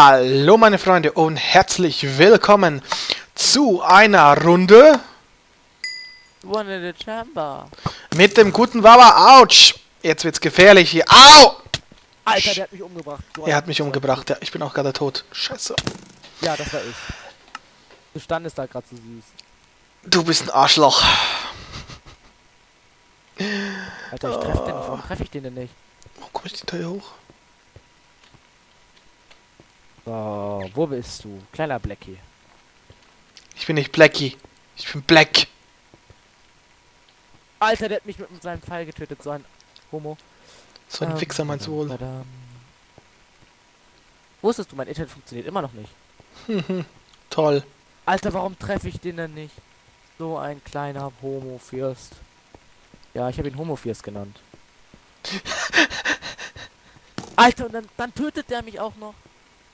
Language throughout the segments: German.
Hallo meine Freunde und herzlich willkommen zu einer Runde One in the chamber. mit dem guten Wawa. Autsch! Jetzt wird's gefährlich hier. Au! Alter, der hat mich umgebracht. So Er hat mich umgebracht, ja. Ich bin auch gerade tot. Scheiße. Ja, das war ich. Du standest da gerade so süß. Du bist ein Arschloch. Alter, ich treffe den nicht. Warum treffe ich den denn nicht? Wo komme ich denn da hoch? So, wo bist du? Kleiner Blackie. Ich bin nicht Blackie. Ich bin Black. Alter, der hat mich mit seinem Pfeil getötet. So ein Homo. So ein Wichser meinst du wohl. Badam. Wusstest du, mein Internet funktioniert immer noch nicht. Toll. Alter, warum treffe ich den denn nicht? So ein kleiner Homo-Fürst. Ja, ich habe ihn Homo-Fürst genannt. Alter, und dann tötet der mich auch noch.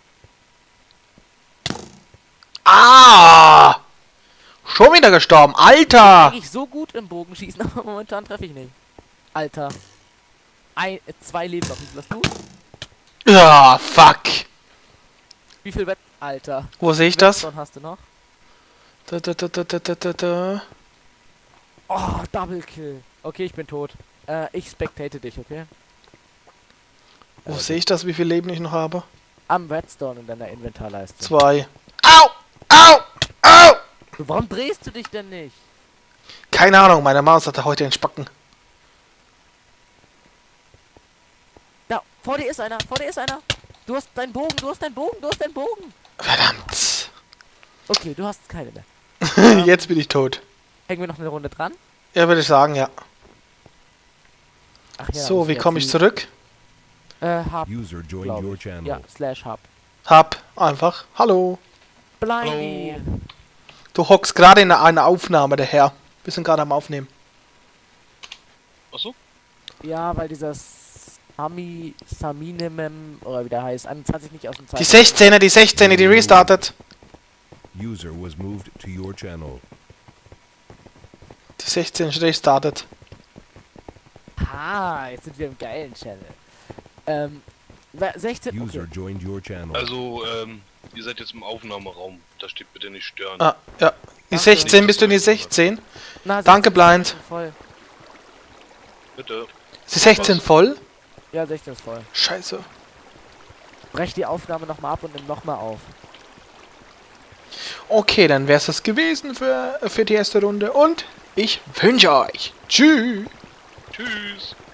Ah! Schon wieder gestorben. Alter! Eigentlich so gut im Bogenschießen, aber momentan treffe ich nicht. Alter. 2 Leben noch. Wie viel hast du? Ja, fuck. Wie viel Wett... Alter. Wo sehe ich das? Redstone hast du noch? Da. Oh, Double Kill. Okay, ich bin tot. Ich spectate dich, okay? Wo sehe ich das, wie viel Leben ich noch habe? Am Redstone in deiner Inventarleiste. 2. Au! Au! Au! Warum drehst du dich denn nicht? Keine Ahnung, meine Maus hatte heute einen Spacken. Da, vor dir ist einer, vor dir ist einer. Du hast deinen Bogen, du hast deinen Bogen, du hast deinen Bogen. Verdammt. Okay, du hast keine mehr. Jetzt bin ich tot. Hängen wir noch eine Runde dran? Ja, würde ich sagen, ja. Ach ja. So, wie komme ich zurück? Hub. User joined your channel. Ja, /Hub. Hab einfach. Hallo. Blindy. Du hockst gerade in einer Aufnahme, der Herr. Wir sind gerade am Aufnehmen. Achso? Ja, weil dieser Saminemem, oder wie der heißt, 21 nicht aus dem Zeit. Die 16er, die restartet. User was moved to your channel. Die 16 restartet. Ah, jetzt sind wir im geilen Channel. 16. User Okay. joined your channel. Also, ihr seid jetzt im Aufnahmeraum. Da steht bitte nicht stören. Ah, ja. Die Danke. 16, bist du in die 16? Na, Danke, 16 Blind. ist voll. Bitte. Ist die 16 voll? Ja, 16 ist voll. Scheiße. Brech die Aufnahme nochmal ab und nimm nochmal auf. Okay, dann wäre es das gewesen für die erste Runde. Und ich wünsche euch. Tschüss. Tschüss.